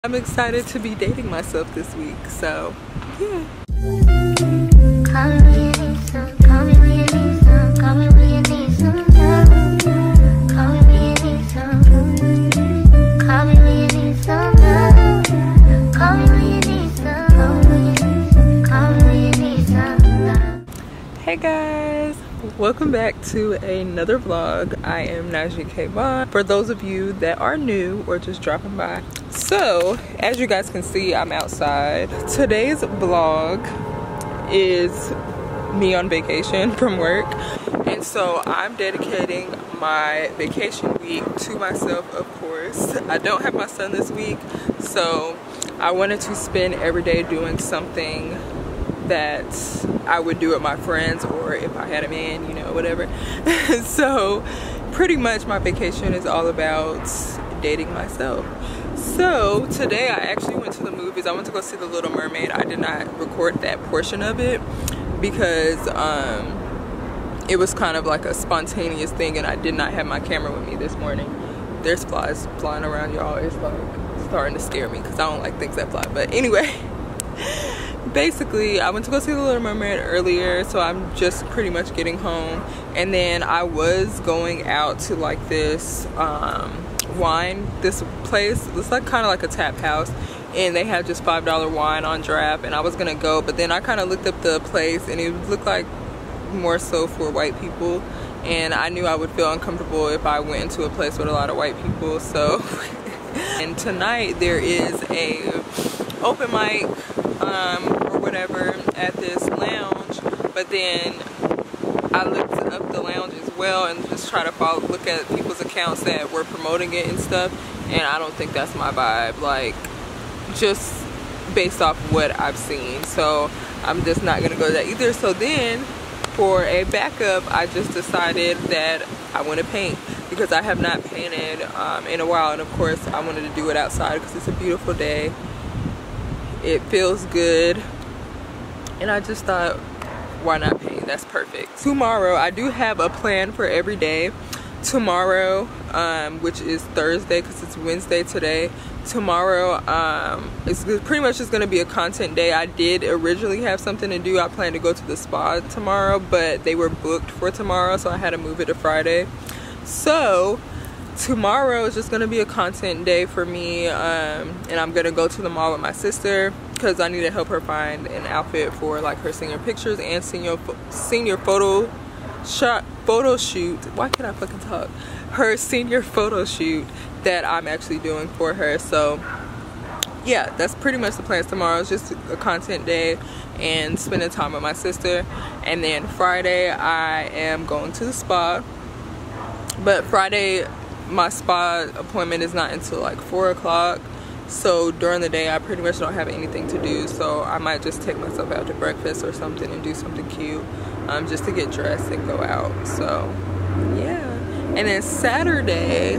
I'm excited to be dating myself this week, so yeah. Hey guys, welcome back to another vlog. I am Najee K. Vaughn. For those of you that are new or just dropping by, so as you guys can see, I'm outside. Today's vlog is me on vacation from work, and so I'm dedicating my vacation week to myself, of course. I don't have my son this week, so I wanted to spend every day doing something that I would do with my friends, or if I had a man, you know, whatever. So pretty much my vacation is all about dating myself. So today I actually went to the movies. I went to go see The Little Mermaid. I did not record that portion of it because it was kind of like a spontaneous thing, and I did not have my camera with me this morning. There's flies flying around, y'all. It's like starting to scare me because I don't like things that fly. But anyway, basically I went to go see The Little Mermaid earlier, so I'm just pretty much getting home. And then I was going out to like this this place. It's like kind of like a tap house, and they had just $5 wine on draft, and I was gonna go, but then I kind of looked up the place and it looked like more so for white people, and I knew I would feel uncomfortable if I went into a place with a lot of white people. So and tonight there is a open mic or whatever at this lounge, but then I looked up the lounge as well and just try to look at people's accounts that were promoting it and stuff, and I don't think that's my vibe, like just based off what I've seen. So I'm just not gonna go to that either. So then for a backup, I just decided that I want to paint because I have not painted in a while, and of course I wanted to do it outside because it's a beautiful day. It feels good, and I just thought, why not paint? That's perfect. Tomorrow I do have a plan for every day. Tomorrow, which is Thursday because it's Wednesday today, tomorrow it's pretty much just going to be a content day. I did originally have something to do. I planned to go to the spa tomorrow, but they were booked for tomorrow, so I had to move it to Friday. So tomorrow is just going to be a content day for me, and I'm going to go to the mall with my sister because I need to help her find an outfit for like her senior pictures and senior photo shoot. Why can't I fucking talk? Her senior photo shoot that I'm actually doing for her. So yeah, that's pretty much the plans. Tomorrow is just a content day and spending time with my sister, and then Friday I am going to the spa. But Friday my spa appointment is not until like 4 o'clock, so during the day I pretty much don't have anything to do, so I might just take myself out to breakfast or something and do something cute, just to get dressed and go out. So yeah. And then Saturday,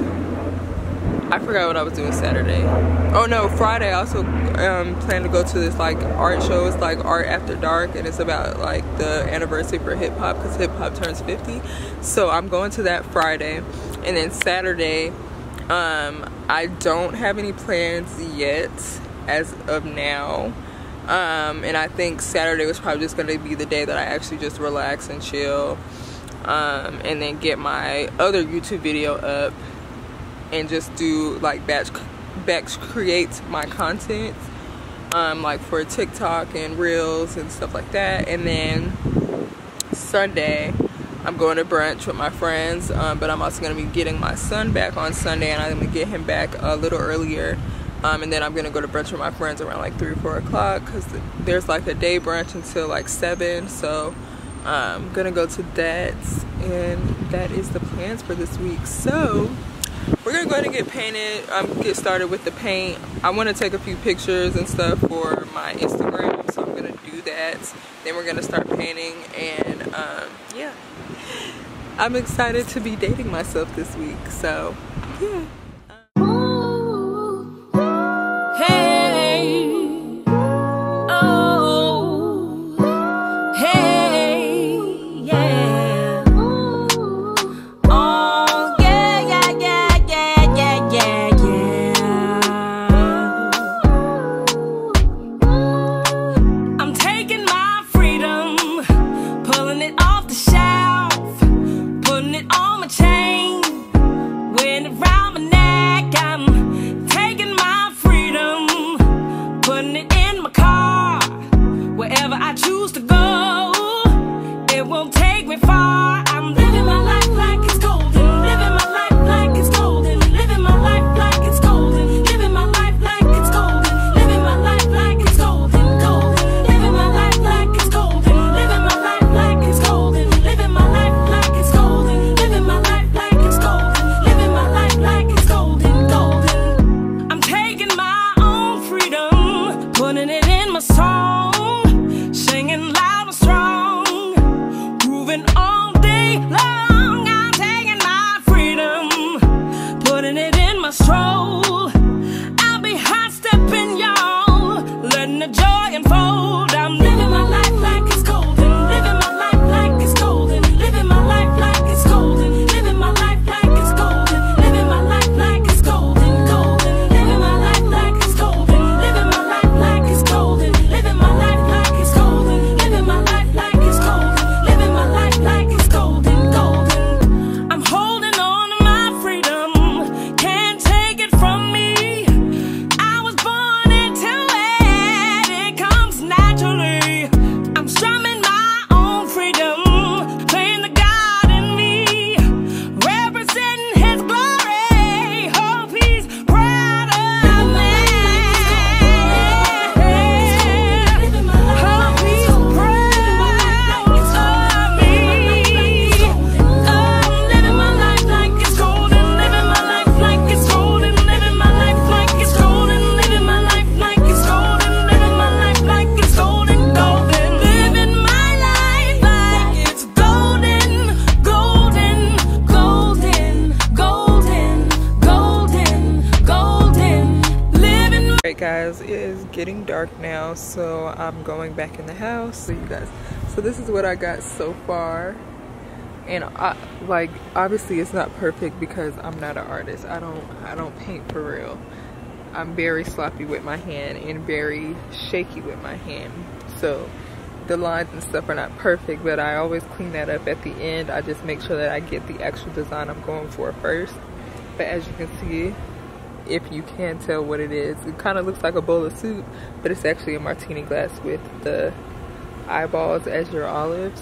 I forgot what I was doing Saturday. Oh no, Friday I also plan to go to this like art show. It's like Art After Dark, and it's about like the anniversary for hip hop because hip hop turns 50. So I'm going to that Friday. And then Saturday, I don't have any plans yet as of now. And I think Saturday was probably just going to be the day that I actually just relax and chill. And then get my other YouTube video up and just do like batch create my content, like for TikTok and Reels and stuff like that. And then Sunday I'm going to brunch with my friends, but I'm also going to be getting my son back on Sunday, and I'm going to get him back a little earlier, and then I'm going to go to brunch with my friends around like 3 or 4 o'clock because there's like a day brunch until like 7. So I'm going to go to that, and that is the plans for this week. So we're going to go ahead and get painted, get started with the paint. I want to take a few pictures and stuff for my Instagram, so I'm going to do that. Then we're going to start painting, and yeah. I'm excited to be dating myself this week, so yeah. putting it in my song, singing loud and strong, moving all day long. I'm taking my freedom, putting it in my stroll. I'll be high stepping, y'all, letting the joy unfold. I'm living my life like it's golden, living my life like it's golden, living my life like it's golden, living my life like it's golden, living my life like it's golden, golden, living my life like it's golden, living my life like it's golden, living my life like it's golden, living my life like it's golden, living my life like it's golden, golden. I'm holding on to my freedom, can't take it from me. I was born into it, it comes naturally. I'm strumming my own freedom, playing the God in me, representing His glory. Hope He's proud of me. Hope He's proud of me. I'm living my life like it's golden, living my life like it's golden, living my life like it's golden, living my life like it's golden, living my life like it's golden, golden, living my life like it's golden, golden, golden, golden, golden, golden, living. Alright guys, it is getting dark now, so I'm going back in the house. So you guys, so this is what I got so far, and like obviously it's not perfect because I'm not an artist. I don't paint for real. I'm very sloppy with my hand and very shaky with my hand, so the lines and stuff are not perfect, but I always clean that up at the end. I just make sure that I get the actual design I'm going for first. But as you can see, if you can tell what it is, it kind of looks like a bowl of soup, but it's actually a martini glass with the eyeballs as your olives.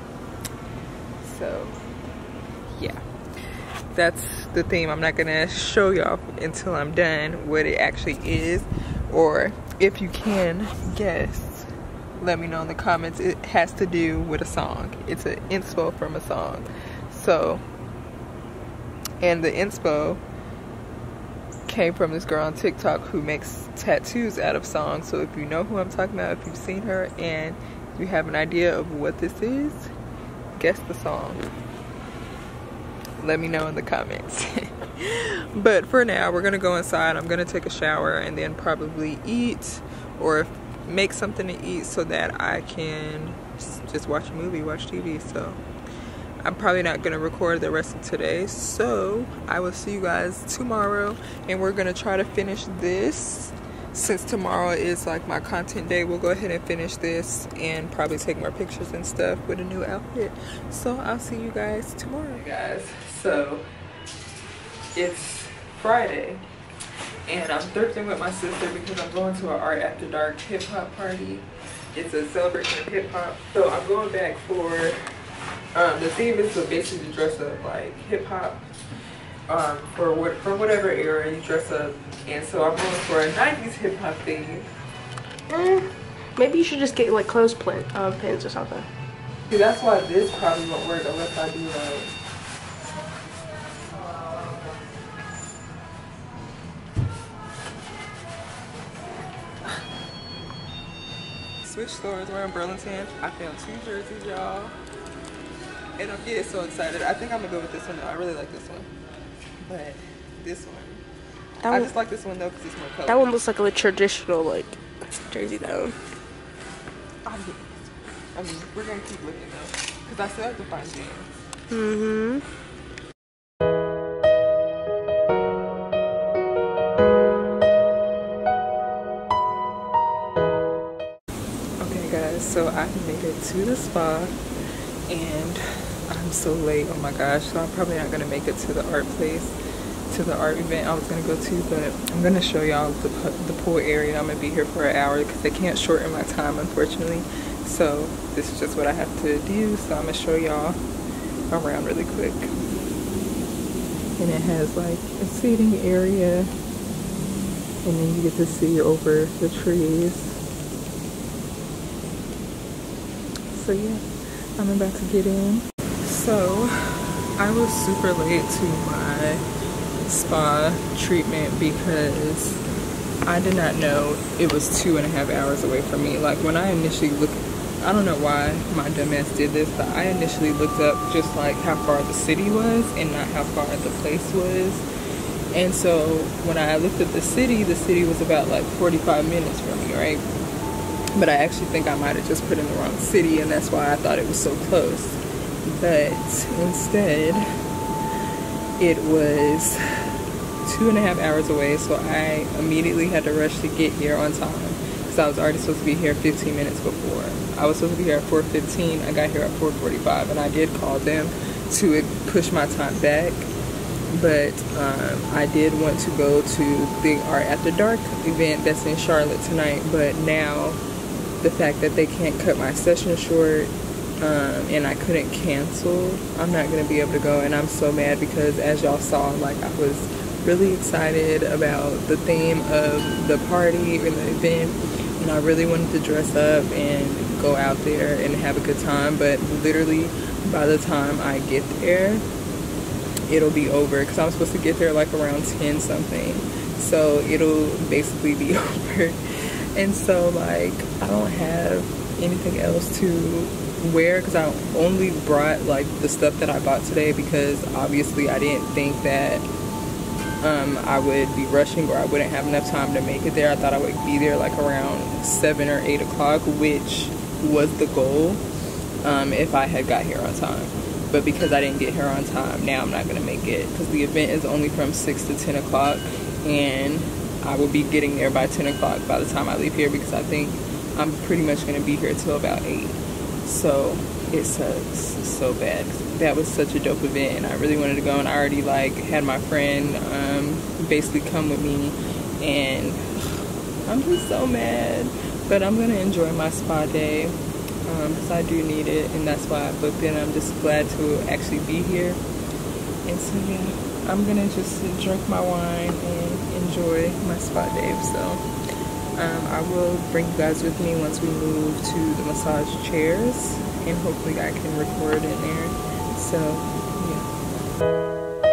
So yeah, that's the theme. I'm not gonna show y'all until I'm done what it actually is, or if you can guess, let me know in the comments. It has to do with a song. It's an inspo from a song. So, and the inspo came from this girl on TikTok who makes tattoos out of songs. So if you know who I'm talking about, if you've seen her and you have an idea of what this is, guess the song. Let me know in the comments. But for now, we're gonna go inside. I'm gonna take a shower and then probably eat or make something to eat so that I can just watch a movie, watch TV. So I'm probably not gonna record the rest of today, so I will see you guys tomorrow, and we're gonna try to finish this. Since tomorrow is like my content day, we'll go ahead and finish this and probably take more pictures and stuff with a new outfit. So I'll see you guys tomorrow. Hey guys, so it's Friday and I'm thrifting with my sister because I'm going to an Art After Dark hip hop party. It's a celebration of hip hop, so I'm going back for the theme is to basically dress up like hip hop for whatever era you dress up, and so I'm going for a 90s hip hop theme. Maybe you should just get like pins or something. See, that's why this probably won't work unless I do like switch stores. We're in Burlington. I found 2 jerseys, y'all. And I'm getting so excited. I think I'm gonna go with this one though. I really like this one. But this one. I just like this one though because it's more colorful. That one looks like a traditional like jersey though. I mean, we're gonna keep looking though. Because I still have to find jeans. Okay guys, so I made it to the spa. And I'm so late, oh my gosh, so I'm probably not gonna make it to the art place, to the art event I was gonna go to, but I'm gonna show y'all the pool area. I'm gonna be here for an hour because they can't shorten my time, unfortunately. So this is just what I have to do, so I'm gonna show y'all around really quick. And it has like a seating area, and then you get to see over the trees. So yeah, I'm about to get in. So I was super late to my spa treatment because I did not know it was 2.5 hours away from me. Like when I initially looked, I don't know why my dumbass did this, but I initially looked up just like how far the city was and not how far the place was. And so when I looked at the city was about like 45 minutes from me, right? But I actually think I might have just put in the wrong city, and that's why I thought it was so close. But instead, it was 2.5 hours away, so I immediately had to rush to get here on time because I was already supposed to be here 15 minutes before. I was supposed to be here at 4:15. I got here at 4:45, and I did call them to push my time back. But I did want to go to the Art After Dark event that's in Charlotte tonight, but now the fact that they can't cut my session short and I couldn't cancel, I'm not going to be able to go, and I'm so mad because as y'all saw, like I was really excited about the theme of the party or the event, and I really wanted to dress up and go out there and have a good time, but literally by the time I get there, it'll be over because I'm supposed to get there like around 10 something, so it'll basically be over. And so like I don't have anything else to wear because I only brought like the stuff that I bought today because obviously I didn't think that I would be rushing or I wouldn't have enough time to make it there. I thought I would be there like around 7 or 8 o'clock, which was the goal if I had got here on time. But because I didn't get here on time, now I'm not going to make it because the event is only from 6 to 10 o'clock, and I will be getting there by 10 o'clock by the time I leave here because I think I'm pretty much going to be here till about 8. So it sucks so bad. That was such a dope event and I really wanted to go, and I already like had my friend basically come with me, and I'm just so mad. But I'm going to enjoy my spa day because I do need it, and that's why I booked it. I'm just glad to actually be here. And so yeah, I'm gonna just drink my wine and enjoy my spa day. So I will bring you guys with me once we move to the massage chairs, and hopefully I can record in there. So yeah.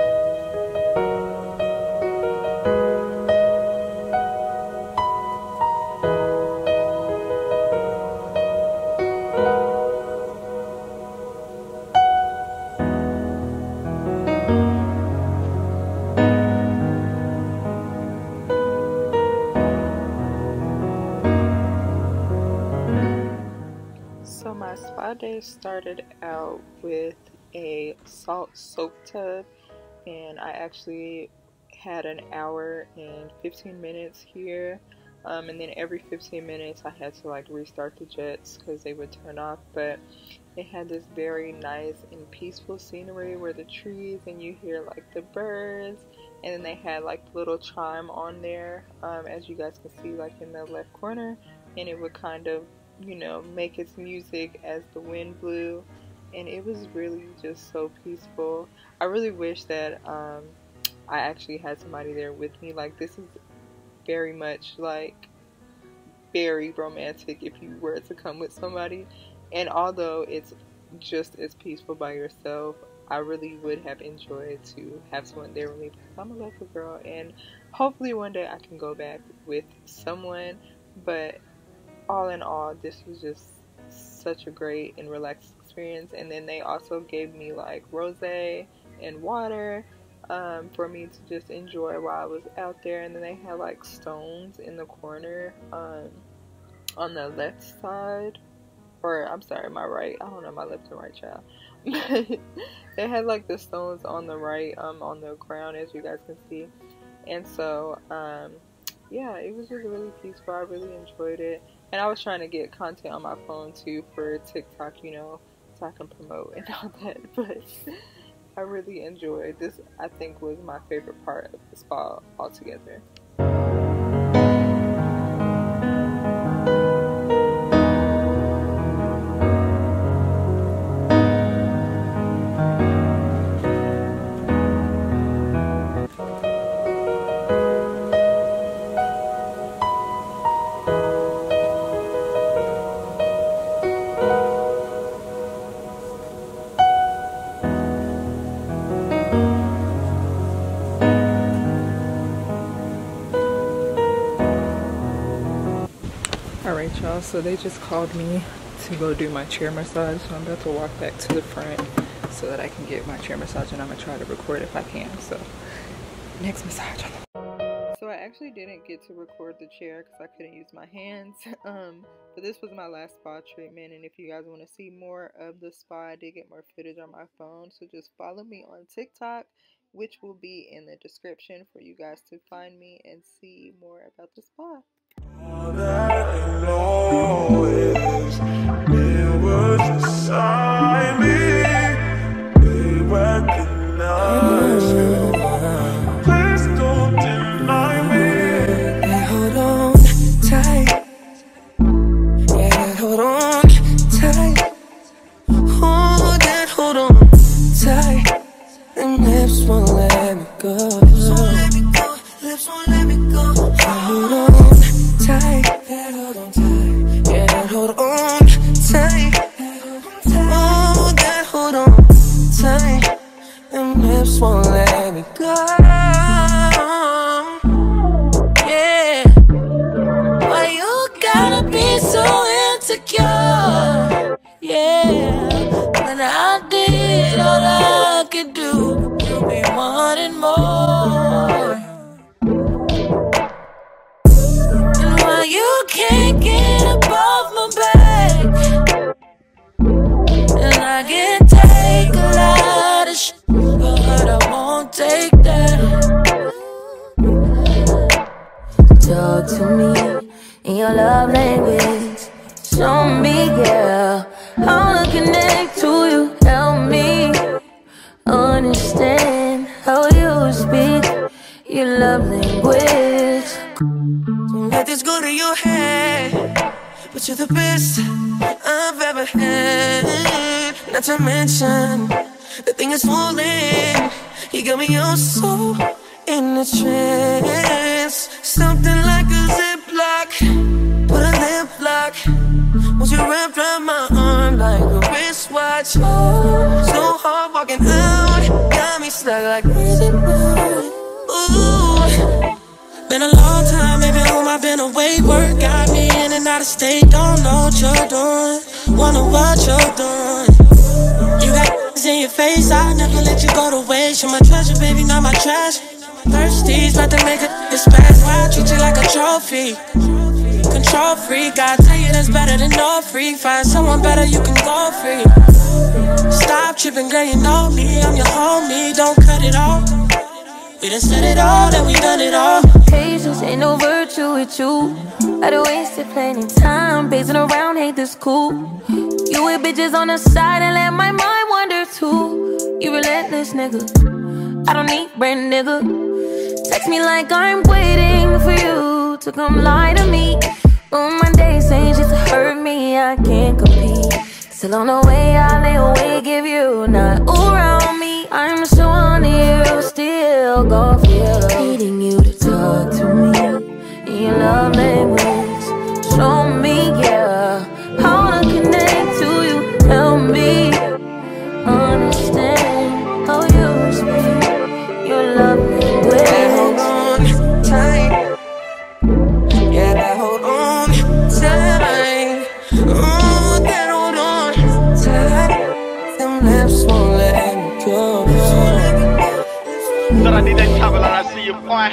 So my spa day started out with a salt soak tub, and I actually had an hour and 15 minutes here, and then every 15 minutes I had to like restart the jets because they would turn off. But it had this very nice and peaceful scenery where the trees, and you hear like the birds, and then they had like the little chime on there, as you guys can see like in the left corner, and it would kind of, you know, make its music as the wind blew, and it was really just so peaceful. I really wish that I actually had somebody there with me. Like this is very much like very romantic if you were to come with somebody, and although it's just as peaceful by yourself, I really would have enjoyed to have someone there with me because I'm a local girl, and hopefully one day I can go back with someone. But all in all, this was just such a great and relaxed experience. And then they also gave me like rosé and water for me to just enjoy while I was out there. And then they had like stones in the corner on the left side, or I'm sorry, my right. I don't know, my left and right, child. They had like the stones on the right, on the ground, as you guys can see. And so yeah, it was just really peaceful. I really enjoyed it. And I was trying to get content on my phone too for TikTok, you know, so I can promote and all that. But I really enjoyed this. I think was my favorite part of the spa altogether. Alright y'all, so they just called me to go do my chair massage, so I'm about to walk back to the front so that I can get my chair massage, and I'm gonna try to record if I can. So next massage. So I actually didn't get to record the chair because I couldn't use my hands, but this was my last spa treatment, and if you guys want to see more of the spa, I did get more footage on my phone, so just follow me on TikTok, which will be in the description for you guys to find me and see more about the spa. All that I know is it was beside me. They recognize you. Please don't deny me. Yeah, hold on tight. Yeah, hold on tight. Hold that, hold on tight. Them lips won't let me go. Lips won't let me go. Lips won't let me go. Hold on tight. Yeah, hold on tight. Yeah, hold on tight. Hold that, hold on tight. Them lips won't let me go. Yeah. Why you gotta be so insecure? Yeah. When I did all I could do, we wanted more. And why you can't get above my back? And I can take a lot of shit, but I won't take that. Talk to me in your love language. Show me, yeah, how to connect to you. Help me understand how you speak your love language. Don't let this go to your head, but you're the best I've ever had. Not to mention, the thing is falling. You got me all so in a trance. Something like a ziplock, put a lip lock. Once you wrap around my arm like a wristwatch. So hard walking out, got me stuck like crazy. Ooh. Been a long time, baby, home, I've been away. Work got me in and out of state. Don't know what you're doing, wonder what you're doing. You got in your face, I never let you go to waste. You're my treasure, baby, not my trash. Thirsty, about to make a spaz. Why I treat you like a trophy? Control freak, I tell you that's better than no freak. Find someone better, you can go free. Stop tripping, girl, you know me. I'm your homie, don't cut it off. We done said it all, then we done it all. Patience ain't no virtue with you. I done wasted plenty time pacing around, hate this cool. You with bitches on the side and let my mind wander too. You relentless nigga, I don't need brand nigga. Text me like I'm waiting for you to come lie to me. On my days ain't just to hurt me, I can't compete. Still on the way, I lay awake if you not around me. I'm so on you, still gon' feel needing you to talk to me in your love language. Show me, yeah, how to connect to you. Help me understand how you speak your love language. Hold on tight. Yeah, that hold on tight. Oh, that hold on tight. Them lips won't let me go. Said I need that chopper like I see you, boy.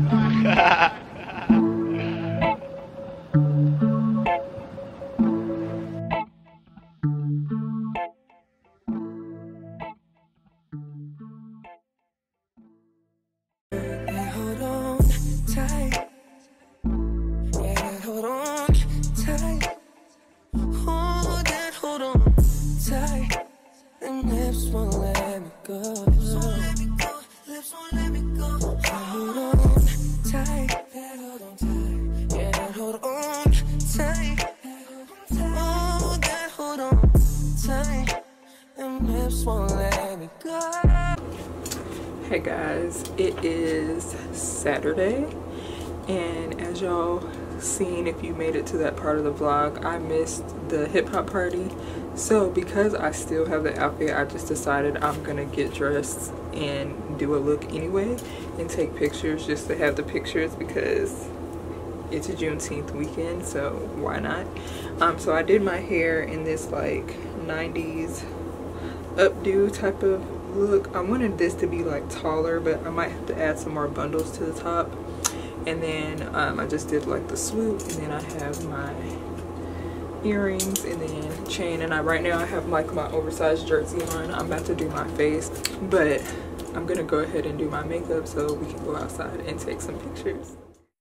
Hold on tight. Yeah, hold on tight. Hold that, hold on tight. Them lips won't let me go. Lips won't let me go. Lips won't let me go. Hold on tight. Yeah, hold on tight. Yeah, hold on tight. Hold that, hold on tight. Them lips won't let me go. Hey guys, it is Saturday, and as y'all seen, if you made it to that part of the vlog, I missed the hip-hop party. So because I still have the outfit, I just decided I'm gonna get dressed and do a look anyway and take pictures just to have the pictures, because it's a Juneteenth weekend, so why not? So I did my hair in this like 90s updo type of look. I wanted this to be like taller, but I might have to add some more bundles to the top. And then I just did like the swoop, and then I have my earrings and then chain, and right now I have like my oversized jersey on. I'm about to do my face, but I'm gonna go ahead and do my makeup so we can go outside and take some pictures.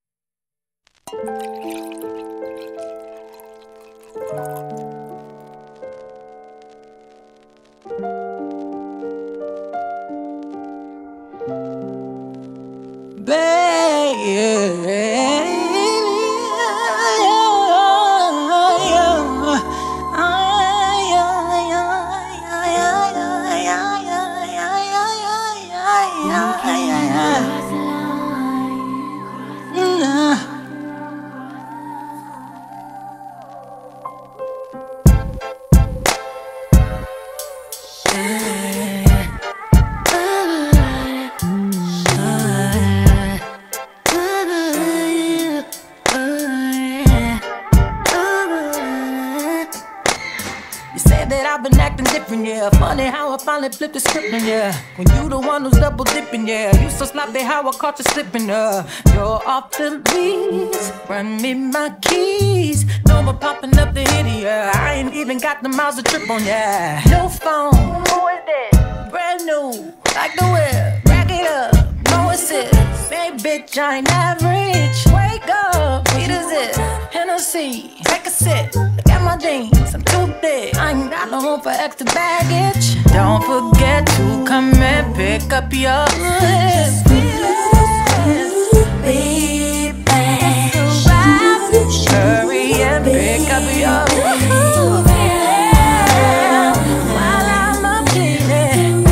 I've been acting different, yeah. Funny how I finally flipped the script, yeah. When you the one who's double dipping, yeah. You so sloppy how I caught you slipping, You're off the leash, run me my keys. No more popping up the hitty, yeah. I ain't even got the miles to trip on, yeah. No phone, who is it? Brand new, like the whip. Rack it up, no assist. Hey bitch, I ain't average. Wake up, eat a zip. Hennessy, take a sip. Look at my jeans, I'm too thick. I ain't got no room for extra baggage. Don't forget to come and pick up your baby. Hurry and pick up your while I'm up cleaning.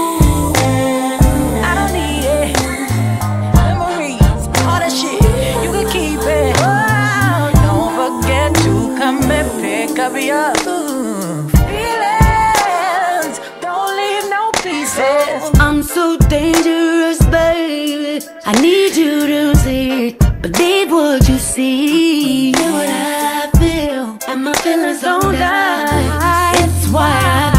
I don't need it. Memories, all that shit, you can keep it. Oh, don't forget to come and pick up your feelings. Don't leave no pieces. I'm so dangerous, baby. I need you to see it. Believe what you see. Feel what I feel, and my feelings don't die. It's why I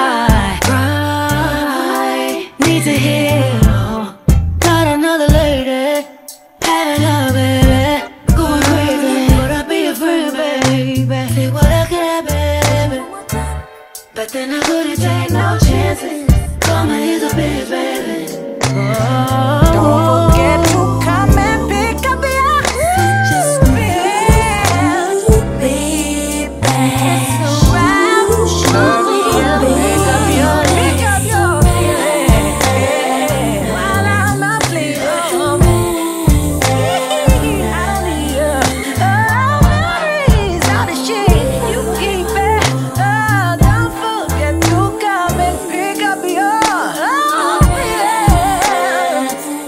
cry. Need to heal. Got another lady, having love, baby. Going crazy, but I'll be a friend, baby. See what I can, baby. But then I couldn't take no chances. Come and here's a bitch, baby. Don't forget to come and pick up your feelings, baby. Hurry up, pick up your feelings while I'm up bleeding. I don't need you. Oh, memories, all the shit you keep it. Oh, don't forget to come and pick up your feelings.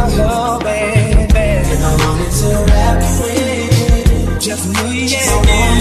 Oh, baby. And I wanted to wrap you in just me and you.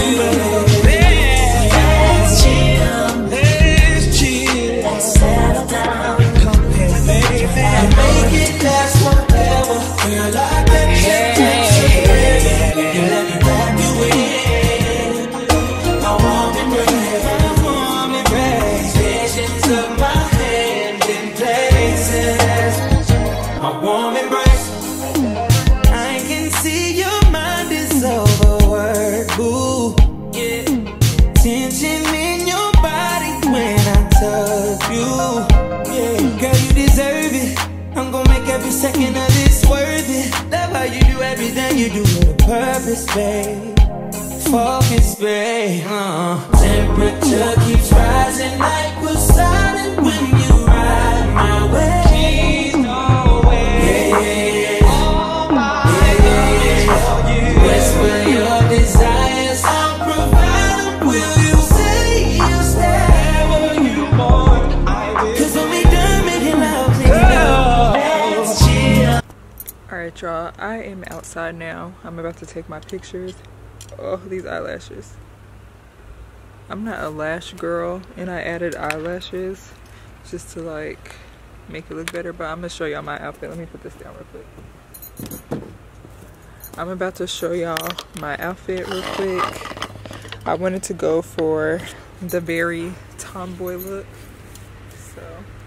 Let's chill. Let's chill. Let's settle down. Come here, baby. And make it last forever. Feel like that shit takes forever. You let me wrap you in. I want me breath. I want me breath. Visions of my hand in places. I want me breath. I can see your mind is overworked, boo. Yeah. Tension in your body when I touch you. Yeah. Girl, you deserve it. I'm gonna make every second of this worth it. Love how you do everything you do with a purpose, babe. Focus, babe. Temperature keeps rising like Poseidon when you ride my way. Please don't wait. Yeah. All my love is for you. Whisper your desires, I'll provide them. Will you say you'll stay where you want? I will. 'Cause when we done making love, let's chill. Alright y'all, I am outside now. I'm about to take my pictures. Oh, these eyelashes. I'm not a lash girl, and I added eyelashes just to like make it look better, but I'm gonna show y'all my outfit. Let me put this down real quick. I'm about to show y'all my outfit real quick. I wanted to go for the very tomboy look, so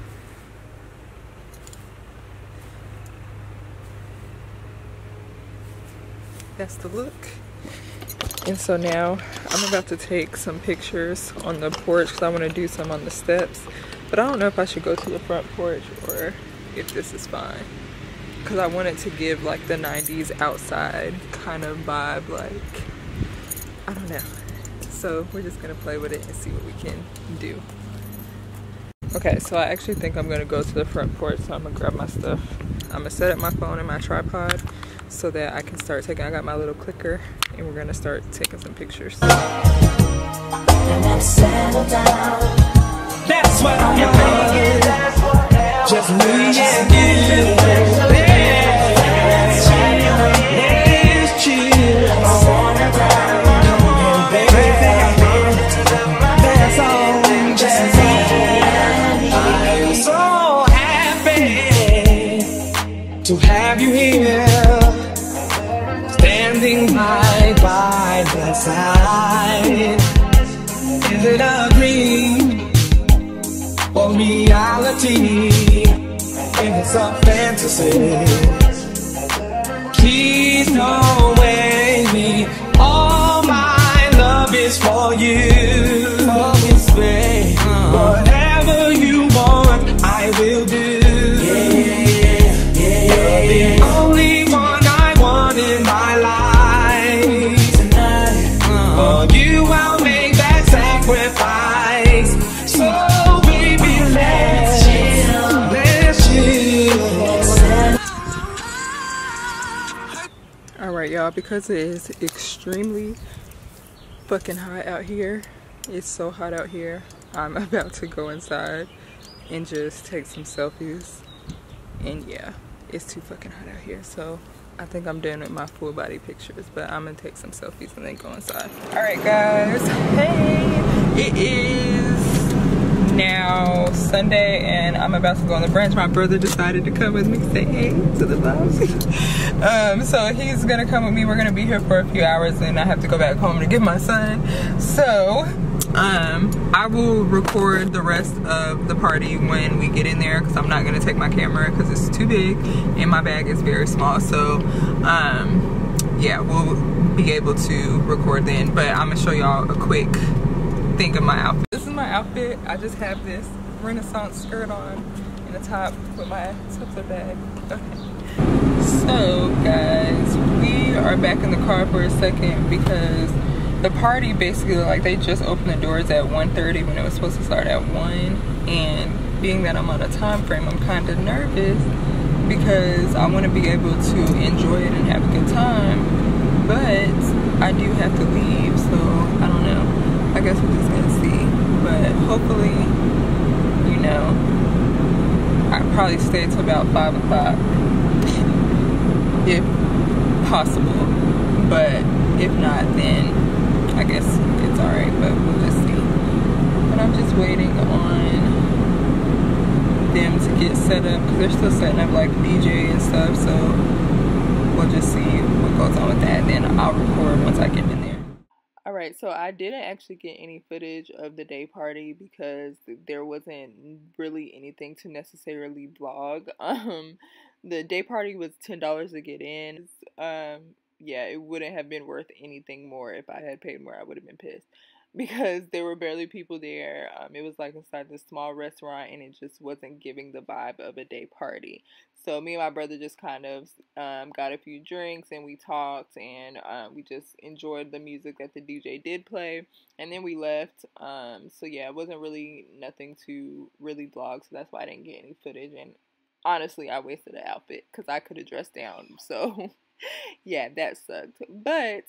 that's the look. And so now I'm about to take some pictures on the porch because I want to do some on the steps, but I don't know if I should go to the front porch or if this is fine, because I want it to give like the 90s outside kind of vibe, like I don't know. So we're just gonna play with it and see what we can do. Okay, so I actually think I'm gonna go to the front porch, so I'm gonna grab my stuff. I'm gonna set up my phone and my tripod so that I can start taking, I got my little clicker, and we're gonna start taking some pictures. And let's settle down. That's what I'm making. Just me and you. Let's chill. Let's chill. Settle down. Come on, baby. That's all. Just me and you. I'm so happy to have you here. Standing by my side. Is it a dream or reality? If it's a fantasy, please don't wake me. All my love is for you. Focus, babe. Whatever you want, I will do. You're the only one I want in my life tonight. For you, I'll make that sacrifice. So, baby, let's chill. Let's chill. Alright y'all, because it is extremely fucking hot out here, it's so hot out here, I'm about to go inside and just take some selfies. And yeah, it's too fucking hot out here, so I think I'm done with my full body pictures, but I'm gonna take some selfies and then go inside. Alright guys, hey, it is now Sunday and I'm about to go on the brunch. My brother decided to come with me, say hey to the vlog. So he's gonna come with me. We're gonna be here for a few hours and I have to go back home to get my son. So I will record the rest of the party when we get in there, because I'm not gonna take my camera because it's too big and my bag is very small. So yeah, we'll be able to record then, but I'm gonna show y'all a quick thing of my outfit. This is my outfit. I just have this Renaissance skirt on and a top with my Tupperware bag. Okay. So guys, we are back in the car for a second because the party basically, like, they just opened the doors at 1:30 when it was supposed to start at 1, and being that I'm on a time frame, I'm kind of nervous because I want to be able to enjoy it and have a good time, but I do have to leave, so I don't know. I guess we're just gonna see, but hopefully, you know, I'll probably stay till about 5 o'clock. if possible. But if not, then I guess it's alright, but we'll just see. But I'm just waiting on them to get set up because they're still setting up like DJ and stuff, so we'll just see what goes on with that. Then I'll record once I get in there. Alright, so I didn't actually get any footage of the day party because there wasn't really anything to necessarily vlog. The day party was $10 to get in. Yeah, it wouldn't have been worth anything more. If I had paid more, I would have been pissed because there were barely people there. It was like inside this small restaurant and it just wasn't giving the vibe of a day party. So me and my brother just kind of got a few drinks and we talked and we just enjoyed the music that the DJ did play, and then we left. So yeah, it wasn't really nothing to really vlog, so that's why I didn't get any footage. And honestly, I wasted an outfit because I could have dressed down. So yeah, that sucked. But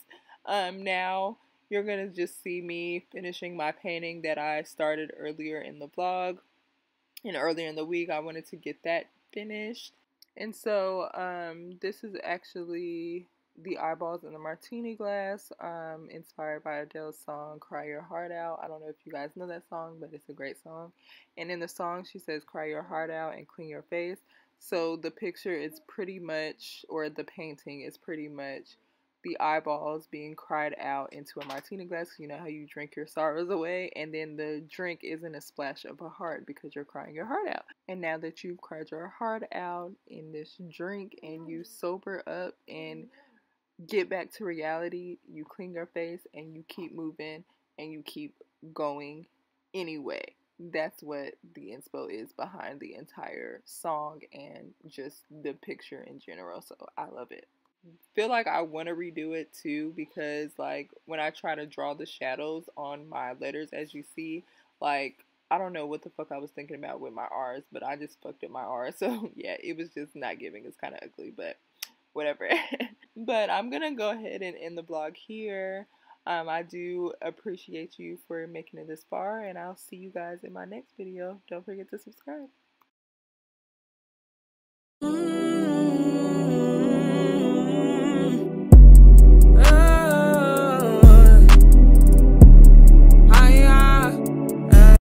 now you're gonna just see me finishing my painting that I started earlier in the vlog, and earlier in the week I wanted to get that finished. And so this is actually the eyeballs in the martini glass, inspired by Adele's song Cry Your Heart Out. I don't know if you guys know that song, but it's a great song. And in the song she says cry your heart out and clean your face. So the picture is pretty much, or the painting is pretty much the eyeballs being cried out into a martini glass. You know how you drink your sorrows away, and then the drink isn't a splash of a heart because you're crying your heart out. And now that you've cried your heart out in this drink and you sober up and get back to reality, you clean your face and you keep moving and you keep going anyway. That's what the inspo is behind the entire song and just the picture in general. So I love it. Feel like I want to redo it too, because like when I try to draw the shadows on my letters, as you see, like I don't know what the fuck I was thinking about with my R's, but I just fucked up my R's. So yeah, it was just not giving. It's kind of ugly, but whatever. But I'm gonna go ahead and end the vlog here. I do appreciate you for making it this far, and I'll see you guys in my next video. Don't forget to subscribe.